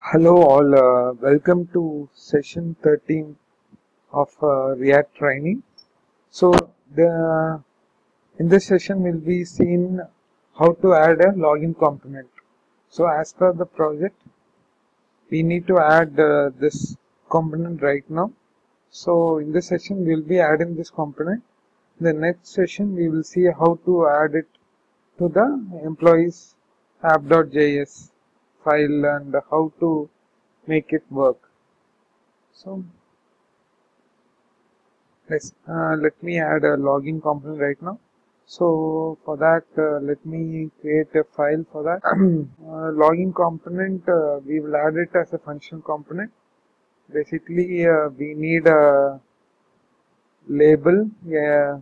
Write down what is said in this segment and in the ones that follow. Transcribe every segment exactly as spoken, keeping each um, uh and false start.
Hello all, uh, welcome to session thirteen of uh, React training. So the in this session we'll be seeing how to add a login component. So as per the project, we need to add uh, this component right now. So in this session we'll be adding this component. The next session we will see how to add it to the employees app.js file and how to make it work. So let's uh, let me add a login component right now. So for that, uh, let me create a file for that. uh, login component, uh, we will add it as a function component. Basically, uh, we need a label, a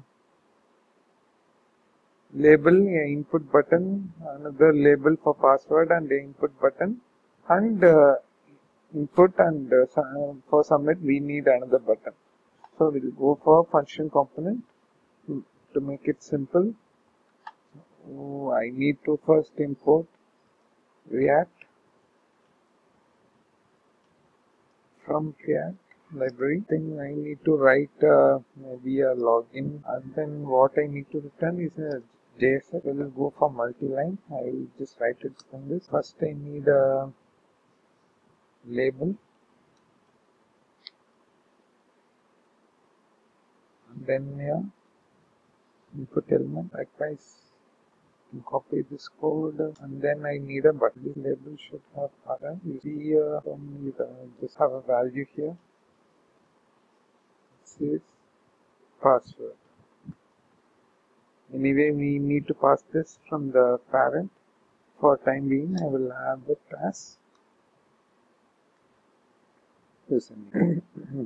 label, a input button, another label for password and the input button, and uh, input and uh, for submit we need another button. So we'll go for function component to make it simple. Oh, I need to first import React from React library. Then I need to write uh, maybe a login, and then what I need to return is a J S X. We will go for multi-line. I will just write it from this. First I need a label, and then yeah, input element. Likewise, copy this code, and then I need a button. This label should have pattern. You see, uh, you just have a value here. This is password. Anyway, we need to pass this from the parent. For time being, I will have it as username.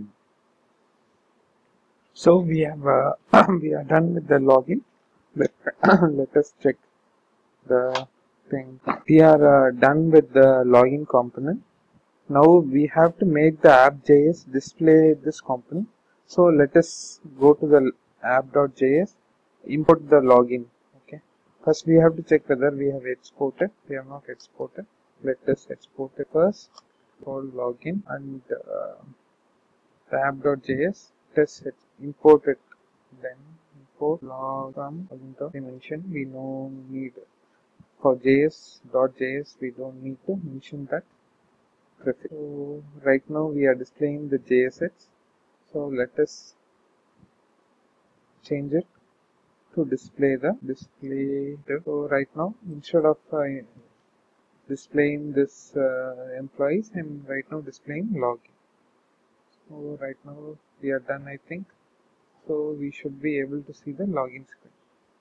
So we have uh, we are done with the login. Let let us check the thing. We are uh, done with the login component. Now we have to make the app.js display this component. So let us go to the app.js, import the login. Okay. First we have to check whether we have exported. We have not exported. Let us export it first. For login and uh, the app.js. Let us import it. Then import log from dimension. We no need for js.js. We don't need to mention that. So right now we are displaying the J S X. So let us change it to display the display. So right now instead of uh, displaying this uh, employees, I'm right now displaying login. So right now we are done, I think. So we should be able to see the login screen.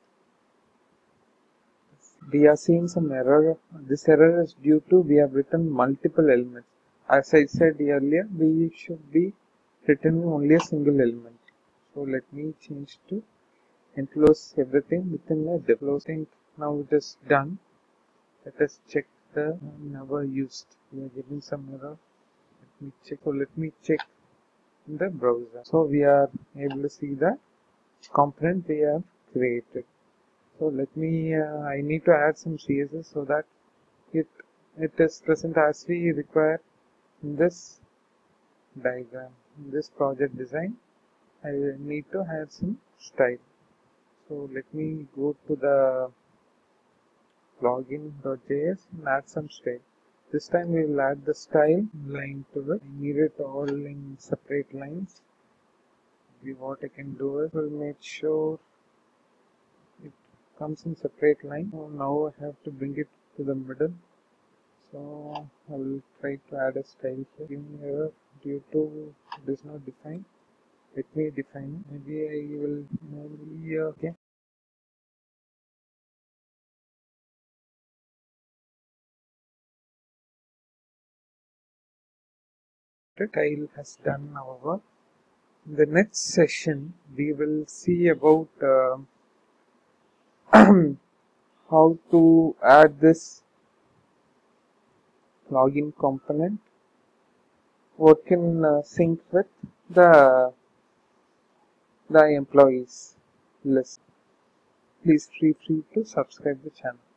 We are seeing some error. This error is due to we have written multiple elements. As I said earlier, we should be returning only a single element. So let me change to enclose everything within a div. Closing. Now it is done. Let us check the never used. We are getting some error. Let me check. So let me check in the browser. So we are able to see the component we have created. So let me. Uh, I need to add some C S S so that it it is present as we require in this diagram. In this project design, I need to add some style. So let me go to the login.js and add some style. This time we will add the style line to it. I need it all in separate lines. Maybe what I can do is will make sure it comes in separate line. So now I have to bring it to the middle. So I will try to add a style here. Give me error due to it is not defined. Let me define it. Maybe I will maybe okay. The tile has done our work. In the next session, we will see about uh, how to add this login component, what can uh, sync with the the employees list. Please feel free to subscribe the channel.